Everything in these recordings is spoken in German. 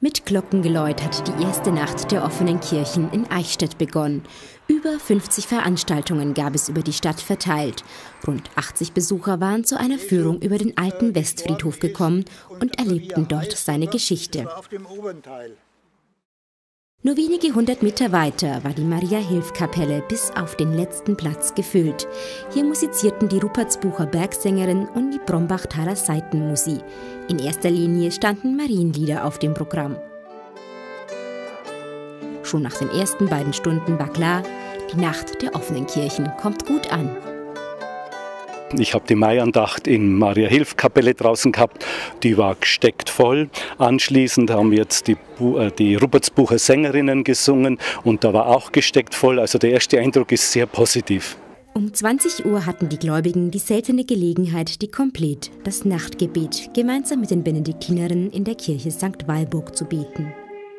Mit Glockengeläut hat die erste Nacht der offenen Kirchen in Eichstätt begonnen. Über 50 Veranstaltungen gab es über die Stadt verteilt. Rund 80 Besucher waren zu einer Führung über den alten Westfriedhof gekommen und erlebten dort seine Geschichte. Nur wenige 100 Meter weiter war die Maria-Hilf-Kapelle bis auf den letzten Platz gefüllt. Hier musizierten die Rupertsbucher Bergsängerin und die Brombachtaler Saitenmusi. In erster Linie standen Marienlieder auf dem Programm. Schon nach den ersten beiden Stunden war klar, die Nacht der offenen Kirchen kommt gut an. Ich habe die Maiandacht in Maria-Hilf-Kapelle draußen gehabt, die war gesteckt voll. Anschließend haben jetzt die Rupertsbucher Sängerinnen gesungen und da war auch gesteckt voll. Also der erste Eindruck ist sehr positiv. Um 20 Uhr hatten die Gläubigen die seltene Gelegenheit, die Komplet, das Nachtgebet, gemeinsam mit den Benediktinerinnen in der Kirche St. Walburg zu beten.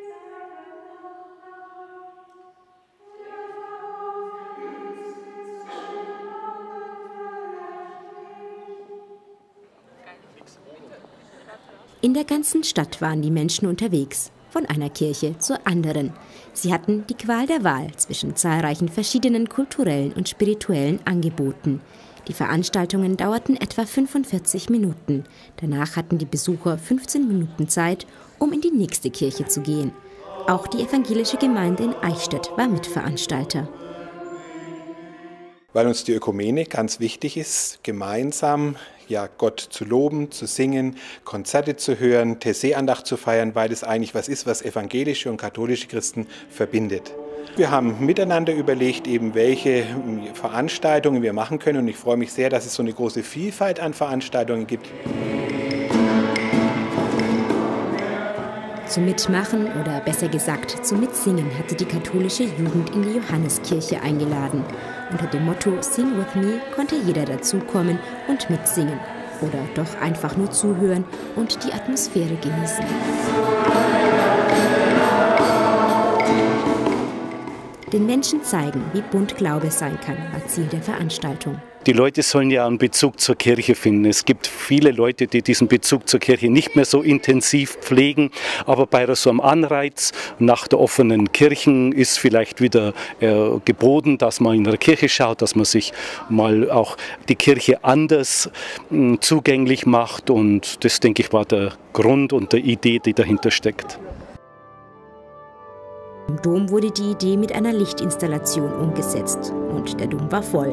In der ganzen Stadt waren die Menschen unterwegs, von einer Kirche zur anderen. Sie hatten die Qual der Wahl zwischen zahlreichen verschiedenen kulturellen und spirituellen Angeboten. Die Veranstaltungen dauerten etwa 45 Minuten. Danach hatten die Besucher 15 Minuten Zeit, um in die nächste Kirche zu gehen. Auch die evangelische Gemeinde in Eichstätt war Mitveranstalter. Weil uns die Ökumene ganz wichtig ist, gemeinsam Gott zu loben, zu singen, Konzerte zu hören, Taizé-Andacht zu feiern, weil es eigentlich was ist, was evangelische und katholische Christen verbindet. Wir haben miteinander überlegt, welche Veranstaltungen wir machen können, und ich freue mich sehr, dass es so eine große Vielfalt an Veranstaltungen gibt. Zum Mitmachen oder besser gesagt zum Mitsingen hatte die katholische Jugend in die Johanneskirche eingeladen. Unter dem Motto Sing with me konnte jeder dazukommen und mitsingen oder doch einfach nur zuhören und die Atmosphäre genießen. Den Menschen zeigen, wie bunt Glaube sein kann, war Ziel der Veranstaltung. Die Leute sollen ja einen Bezug zur Kirche finden. Es gibt viele Leute, die diesen Bezug zur Kirche nicht mehr so intensiv pflegen. Aber bei so einem Anreiz nach der offenen Kirchen ist vielleicht wieder geboten, dass man in der Kirche schaut, dass man sich mal auch die Kirche anders zugänglich macht. Und das, denke ich, war der Grund und die Idee, die dahinter steckt. Im Dom wurde die Idee mit einer Lichtinstallation umgesetzt und der Dom war voll.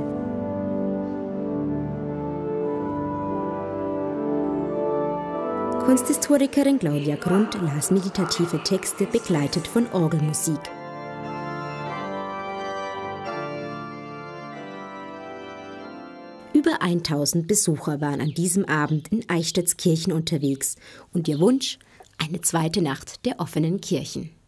Kunsthistorikerin Claudia Grund las meditative Texte, begleitet von Orgelmusik. Über 1000 Besucher waren an diesem Abend in Eichstätts Kirchen unterwegs und ihr Wunsch: eine zweite Nacht der offenen Kirchen.